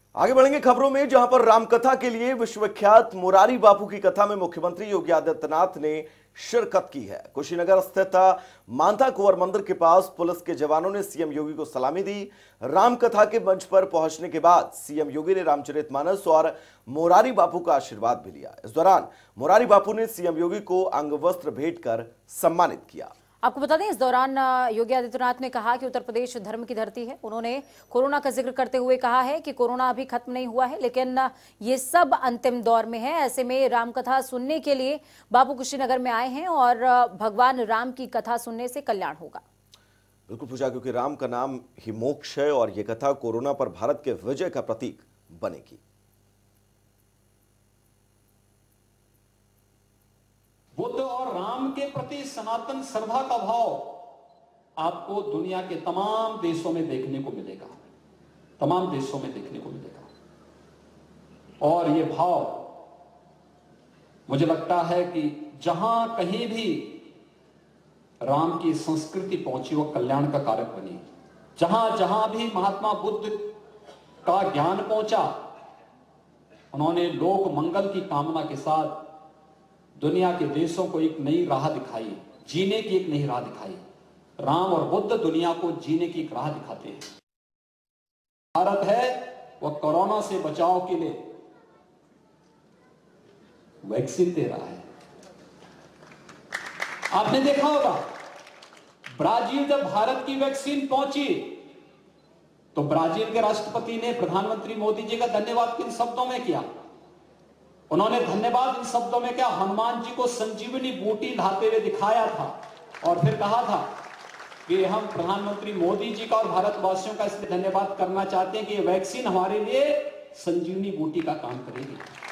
आगे बढ़ेंगे खबरों में, जहां पर रामकथा के लिए विश्वविख्यात मुरारी बापू की कथा में मुख्यमंत्री योगी आदित्यनाथ ने शिरकत की है। कुशीनगर स्थित मांधा कुंवर मंदिर के पास पुलिस के जवानों ने सीएम योगी को सलामी दी। रामकथा के मंच पर पहुंचने के बाद सीएम योगी ने रामचरितमानस और मुरारी बापू का आशीर्वाद भी लिया। इस दौरान मुरारी बापू ने सीएम योगी को अंगवस्त्र भेंट कर सम्मानित किया। आपको बता दें, इस दौरान योगी आदित्यनाथ ने कहा कि उत्तर प्रदेश धर्म की धरती है। उन्होंने कोरोना का जिक्र करते हुए कहा है कि कोरोना अभी खत्म नहीं हुआ है, लेकिन ये सब अंतिम दौर में है। ऐसे में रामकथा सुनने के लिए बापू कुशीनगर में आए हैं और भगवान राम की कथा सुनने से कल्याण होगा। बिल्कुल पूछा, क्योंकि राम का नाम ही मोक्ष है और यह कथा कोरोना पर भारत के विजय का प्रतीक बनेगी। बुद्ध और राम के प्रति सनातन श्रद्धा का भाव आपको दुनिया के तमाम देशों में देखने को मिलेगा, तमाम देशों में देखने को मिलेगा। और ये भाव मुझे लगता है कि जहां कहीं भी राम की संस्कृति पहुंची वो कल्याण का कारक बनी। जहां जहां भी महात्मा बुद्ध का ज्ञान पहुंचा, उन्होंने लोक मंगल की कामना के साथ दुनिया के देशों को एक नई राह दिखाई, जीने की एक नई राह दिखाई। राम और बुद्ध दुनिया को जीने की एक राह दिखाते हैं। भारत है वह कोरोना से बचाव के लिए वैक्सीन दे रहा है। आपने देखा होगा, ब्राजील जब भारत की वैक्सीन पहुंची तो ब्राजील के राष्ट्रपति ने प्रधानमंत्री मोदी जी का धन्यवाद किन शब्दों में किया? उन्होंने धन्यवाद इन शब्दों में क्या, हनुमान जी को संजीवनी बूटी लाते हुए दिखाया था और फिर कहा था कि हम प्रधानमंत्री मोदी जी का और भारतवासियों का इसलिए धन्यवाद करना चाहते हैं कि ये वैक्सीन हमारे लिए संजीवनी बूटी का काम करेगी।